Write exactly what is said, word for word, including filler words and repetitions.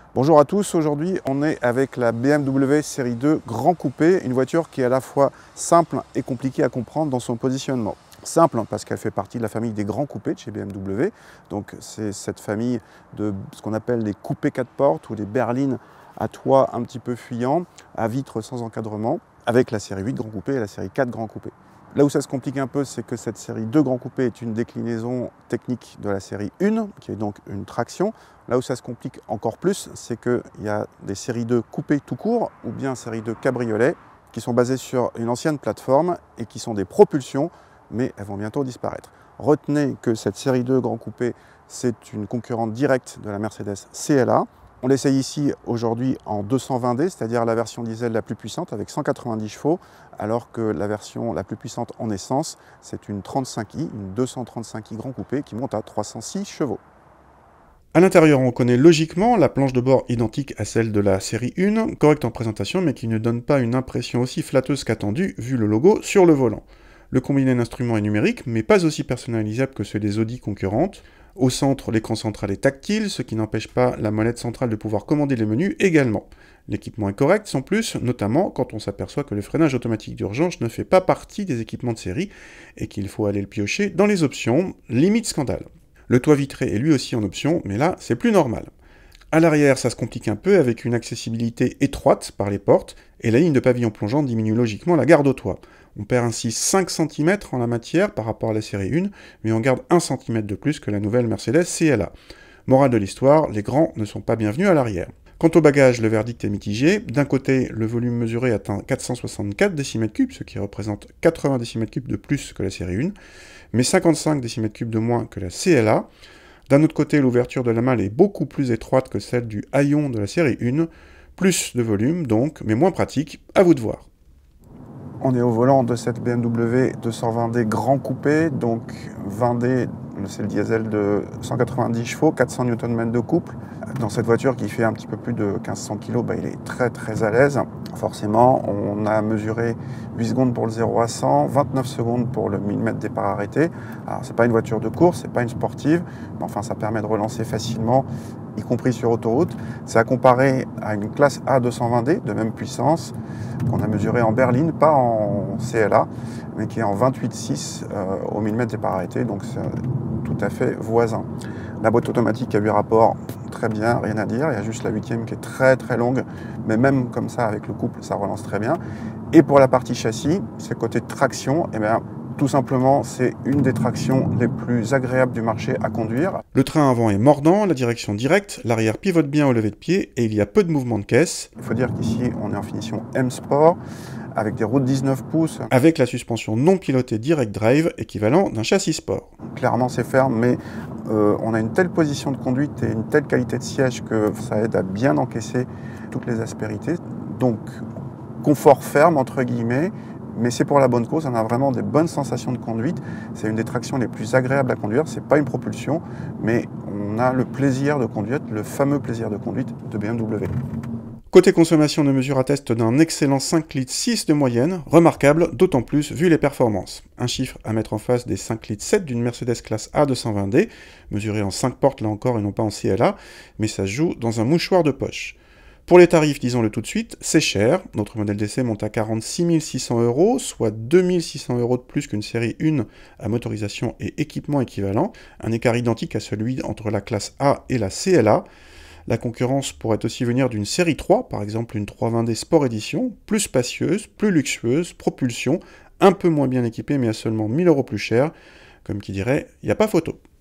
Bonjour à tous, aujourd'hui on est avec la B M W série deux Grand Coupé, une voiture qui est à la fois simple et compliquée à comprendre dans son positionnement. Simple parce qu'elle fait partie de la famille des grands coupés de chez B M W, donc c'est cette famille de ce qu'on appelle les coupés quatre portes ou les berlines à toit un petit peu fuyant, à vitres sans encadrement, avec la série huit Grand Coupé et la série quatre Grand Coupé. Là où ça se complique un peu, c'est que cette série deux Grand Coupé est une déclinaison technique de la série un, qui est donc une traction. Là où ça se complique encore plus, c'est qu'il y a des séries deux coupés tout court, ou bien série deux cabriolet, qui sont basées sur une ancienne plateforme et qui sont des propulsions, mais elles vont bientôt disparaître. Retenez que cette série deux Grand Coupé, c'est une concurrente directe de la Mercedes C L A. On l'essaye ici aujourd'hui en deux cent vingt D, c'est-à-dire la version diesel la plus puissante avec cent quatre-vingt-dix chevaux, alors que la version la plus puissante en essence, c'est une trente-cinq i, une deux cent trente-cinq i Grand Coupé qui monte à trois cent six chevaux. A l'intérieur, on reconnaît logiquement la planche de bord identique à celle de la série un, correcte en présentation, mais qui ne donne pas une impression aussi flatteuse qu'attendue, vu le logo sur le volant. Le combiné d'instruments est numérique, mais pas aussi personnalisable que ceux des Audi concurrentes. Au centre, l'écran central est tactile, ce qui n'empêche pas la molette centrale de pouvoir commander les menus également. L'équipement est correct, sans plus, notamment quand on s'aperçoit que le freinage automatique d'urgence ne fait pas partie des équipements de série et qu'il faut aller le piocher dans les options, limite scandale. Le toit vitré est lui aussi en option, mais là, c'est plus normal. À l'arrière, ça se complique un peu avec une accessibilité étroite par les portes, et la ligne de pavillon plongeant diminue logiquement la garde au toit. On perd ainsi cinq centimètres en la matière par rapport à la série un, mais on garde un centimètre de plus que la nouvelle Mercedes C L A. Morale de l'histoire, les grands ne sont pas bienvenus à l'arrière. Quant au bagage, le verdict est mitigé. D'un côté, le volume mesuré atteint quatre cent soixante-quatre décimètres cubes, ce qui représente quatre-vingts décimètres cubes de plus que la série un, mais cinquante-cinq décimètres cubes de moins que la C L A. D'un autre côté, l'ouverture de la malle est beaucoup plus étroite que celle du haillon de la série un, plus de volume donc, mais moins pratique, à vous de voir. On est au volant de cette B M W deux cent vingt D Grand Coupé, donc vingt D, c'est le diesel de cent quatre-vingt-dix chevaux, quatre cents newton mètres de couple. Dans cette voiture qui fait un petit peu plus de mille cinq cents kilos, bah, il est très très à l'aise. Forcément, on a mesuré huit secondes pour le zéro à cent, vingt-neuf secondes pour le mille mètres départ arrêté. Alors c'est pas une voiture de course, c'est pas une sportive, mais enfin ça permet de relancer facilement, y compris sur autoroute. C'est à comparer à une classe A deux cent vingt D de même puissance qu'on a mesuré en berline, pas en C L A, mais qui est en vingt-huit virgule six euh, au mille mètres départ arrêté, donc c'est tout à fait voisin. La boîte automatique a huit rapports, très bien, rien à dire. Il y a juste la huitième qui est très très longue, mais même comme ça, avec le couple, ça relance très bien. Et pour la partie châssis, c'est côté traction, et bien tout simplement, c'est une des tractions les plus agréables du marché à conduire. Le train avant est mordant, la direction directe, l'arrière pivote bien au lever de pied et il y a peu de mouvement de caisse. Il faut dire qu'ici, on est en finition M Sport, avec des roues de dix-neuf pouces. Avec la suspension non pilotée Direct Drive, équivalent d'un châssis sport. Clairement, c'est ferme, mais euh, on a une telle position de conduite et une telle qualité de siège que ça aide à bien encaisser toutes les aspérités. Donc, confort ferme, entre guillemets, mais c'est pour la bonne cause, on a vraiment des bonnes sensations de conduite. C'est une des tractions les plus agréables à conduire, c'est pas une propulsion, mais on a le plaisir de conduire, le fameux plaisir de conduite de B M W. Côté consommation, nos mesures attestent d'un excellent cinq litres six de moyenne, remarquable d'autant plus vu les performances. Un chiffre à mettre en face des cinq litres sept d'une Mercedes classe A deux cent vingt D, mesurée en cinq portes là encore et non pas en C L A, mais ça se joue dans un mouchoir de poche. Pour les tarifs, disons-le tout de suite, c'est cher. Notre modèle d'essai monte à quarante-six mille six cents euros, soit deux mille six cents euros de plus qu'une série un à motorisation et équipement équivalent, un écart identique à celui entre la classe A et la C L A. La concurrence pourrait aussi venir d'une série trois, par exemple une trois cent vingt D Sport Edition, plus spacieuse, plus luxueuse, propulsion, un peu moins bien équipée mais à seulement mille euros plus cher. Comme qui dirait, il n'y a pas photo.